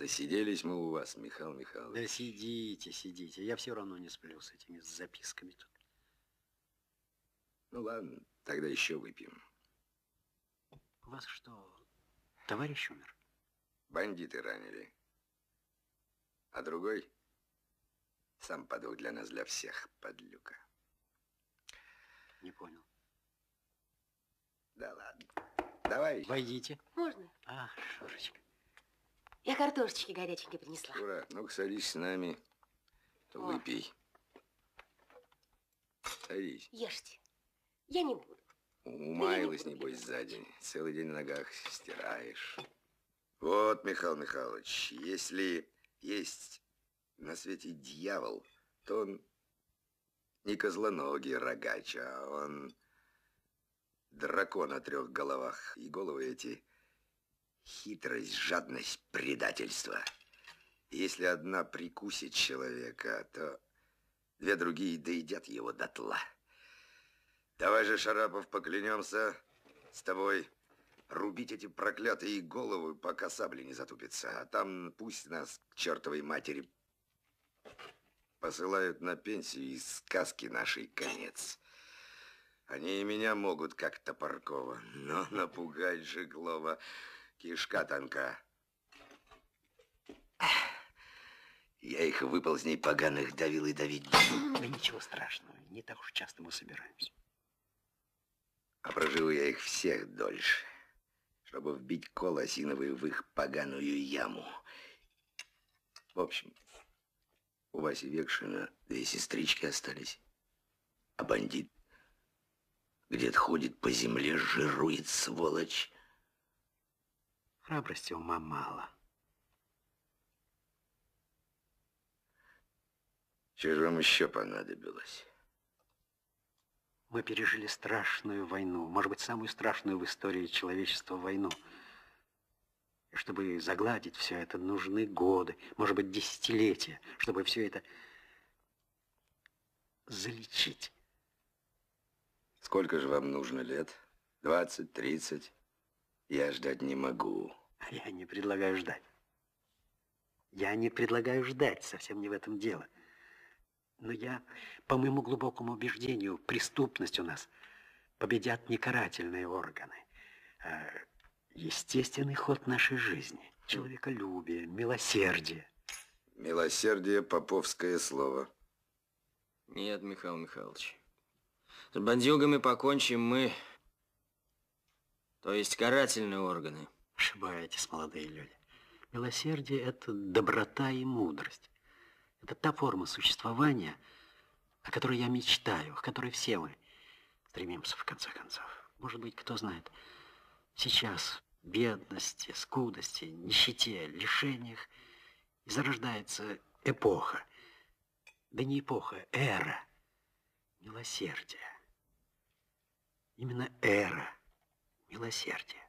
Засиделись мы у вас, Михаил Михайлович. Да сидите, сидите. Я все равно не сплю с этими записками тут. Ну ладно, тогда еще выпьем. У вас что, товарищ умер? Бандиты ранили. А другой сам подох для нас, для всех, подлюка. Не понял. Да ладно. Давай. Войдите. Можно? А, Шурочка. Я картошечки горяченькой принесла. Шура, ну-ка садись с нами. Выпей. Садись. Ешьте. Я не буду. Умаялась, небось, за день. Целый день на ногах стираешь. Вот, Михаил Михайлович, если есть на свете дьявол, то он не козлоногий рогач, а он дракон о 3 головах. И головы эти хитрость, жадность, предательство. И если одна прикусит человека, то 2 другие доедят его дотла. Давай же, Шарапов, поклянемся с тобой рубить эти проклятые головы, пока сабли не затупятся. А там пусть нас к чертовой матери посылают на пенсию, и сказки нашей конец. Они и меня могут, как Топоркова, но напугать Жиглова кишка тонка. Я их выползней поганых давил и давить буду. Да ничего страшного, не так уж часто мы собираемся. А проживу я их всех дольше, чтобы вбить кол осиновый в их поганую яму. В общем, у Васи Векшина 2 сестрички остались, а бандит где-то ходит по земле, жирует, сволочь. Храбрости ума мало. Что же вам еще понадобилось? Мы пережили страшную войну, может быть, самую страшную в истории человечества войну. И чтобы загладить все это, нужны годы, может быть, десятилетия, чтобы все это залечить. Сколько же вам нужно лет? 20, 30? Я ждать не могу. Я не предлагаю ждать. Я не предлагаю ждать, совсем не в этом дело. Но я, по моему глубокому убеждению, преступность у нас победят не карательные органы, а естественный ход нашей жизни. Человеколюбие, милосердие. Милосердие — поповское слово. Нет, Михаил Михайлович. С бандюгами покончим мы, то есть карательные органы. Ошибаетесь, молодые люди. Милосердие — это доброта и мудрость. Это та форма существования, о которой я мечтаю, к которой все мы стремимся, в конце концов. Может быть, кто знает, сейчас в бедности, скудости, нищете, лишениях и зарождается эпоха. Да не эпоха, эра милосердия. Именно эра милосердия.